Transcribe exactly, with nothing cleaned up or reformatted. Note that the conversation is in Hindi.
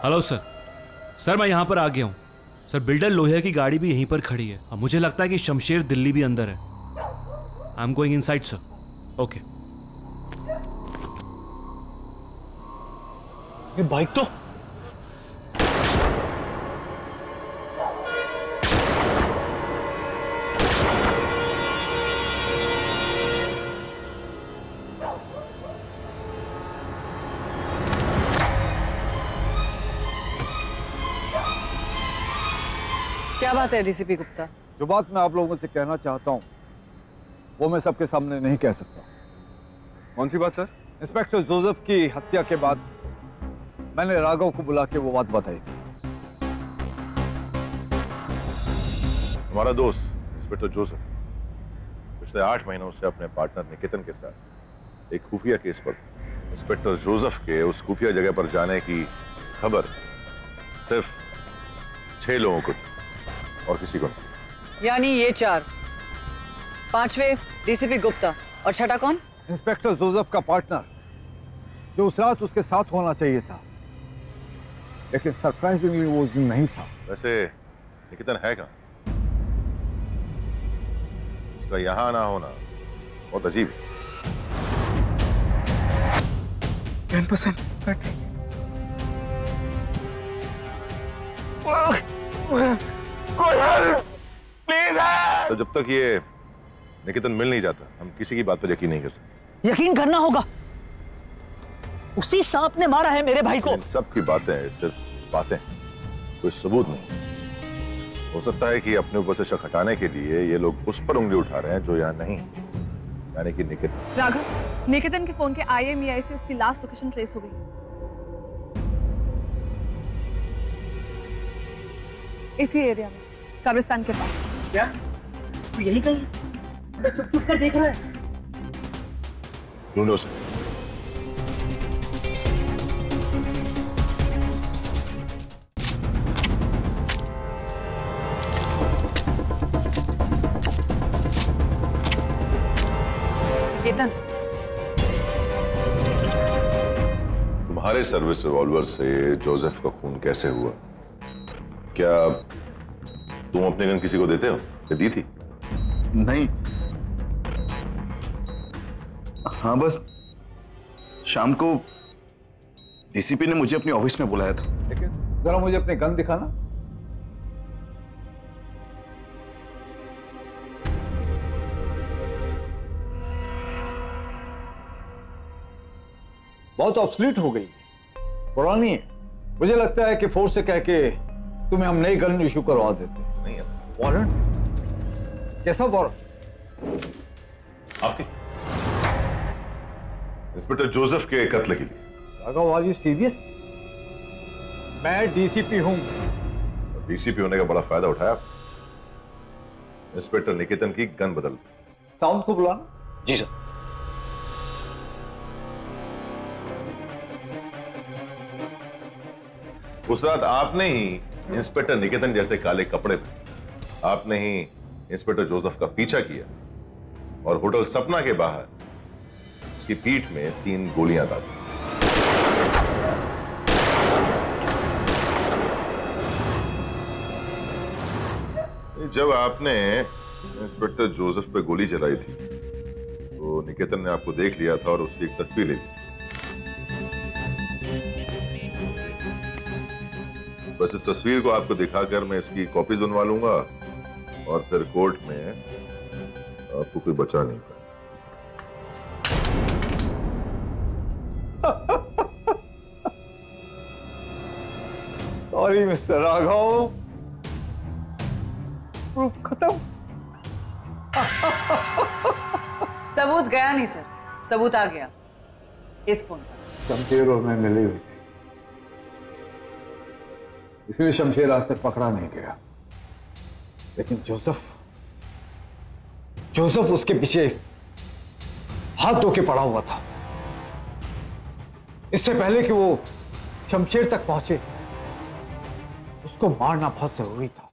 Hello sir. सर मैं यहाँ पर आ गया हूँ। सर बिल्डर लोहे की गाड़ी भी यहीं पर खड़ी है और मुझे लगता है कि शमशेर दिल्ली भी अंदर है। I am going inside sir. Okay. ये बाइक तो क्या बात है डीसीपी गुप्ता? जो बात मैं आप लोगों से कहना चाहता हूँ वो मैं सबके सामने नहीं कह सकता। कौन सी बात सर? इंस्पेक्टर जोसेफ की हत्या के बाद मैंने राघव को बुला के वो बात बताई थी। हमारा दोस्त इंस्पेक्टर जोसेफ पिछले आठ महीनों से अपने पार्टनर निकेतन के साथ एक खुफिया केस पर था। इंस्पेक्टर जोसेफ के उस खुफिया जगह पर जाने की खबर सिर्फ छह लोगों को थी और किसी को नहीं। यानी ये चार, पांचवे डीसीपी गुप्ता और छठा कौन? इंस्पेक्टर जोसेफ का पार्टनर जो उस रात उसके साथ होना चाहिए था, लेकिन सरप्राइजिंगली वो उस दिन नहीं था। वैसे निकेतन है कहाँ? उसका यहां ना होना बहुत अजीब है। टेन परसेंट कोई हेल्प प्लीज हेल्प। तो जब तक ये निकेतन मिल नहीं जाता हम किसी की बात पर यकीन नहीं कर सकते। यकीन करना होगा, उसी सांप ने मारा है मेरे भाई को। इन सब की बातें सिर्फ बातें, कोई सबूत नहीं। हो सकता है कि अपने ऊपर से शक हटाने के लिए ये लोग उस पर उंगली उठा रहे हैं जो यहाँ नहीं, यानी कि निकेतन। राघव, निकेतन के फोन के आईएमईआई से उसकी लास्ट लोकेशन ट्रेस हो गई। इसी एरिया में, कब्रिस्तान के पास। क्या तू यही कहीं चुप चुप कर देख रहा है? ढूंढो उसे। केतन, तुम्हारे सर्विस रिवॉल्वर से जोसेफ का खून कैसे हुआ? क्या तुम अपने गन किसी को देते हो? क्या दी थी? नहीं, हाँ बस शाम को डीसीपी ने मुझे अपने ऑफिस में बुलाया था। लेकिन जरा मुझे अपने गन दिखाना। बहुत ऑब्सलीट हो गई, पुरानी है। मुझे लगता है कि फोर्स से कह के तुम्हें हम नई गन इशू करवा देते। नहीं है। वारंट? कैसा वारंट? आपकी इंस्पेक्टर जोसेफ के कत्ल के लिए। Raghav, are you serious? मैं डीसीपी हूं। डीसीपी होने का बड़ा फायदा उठाया। इंस्पेक्टर निकेतन की गन बदल। साउंड को बुलाना। जी सर। उस रात आपने ही इंस्पेक्टर निकेतन जैसे काले कपड़े में आपने ही इंस्पेक्टर जोसेफ का पीछा किया और होटल सपना के बाहर उसकी पीठ में तीन गोलियां दागी। जब आपने इंस्पेक्टर जोसेफ पे गोली चलाई थी तो निकेतन ने आपको देख लिया था और उसकी एक तस्वीर ले ली। बस इस तस्वीर को आपको दिखाकर मैं इसकी कॉपीज बनवा लूंगा और फिर कोर्ट में आपको कोई बचा नहीं पाए। सॉरी मिस्टर राघव, प्रूफ खत्म। सबूत गया नहीं सर, सबूत आ गया इस फोन पर। शमशेर और मैं मिले हुए थे, इसलिए शमशेर आज तक पकड़ा नहीं गया। लेकिन जोसेफ जोसेफ उसके पीछे हाथ धो के पड़ा हुआ था। इससे पहले कि वो शमशेर तक पहुंचे उसको मारना बहुत जरूरी था।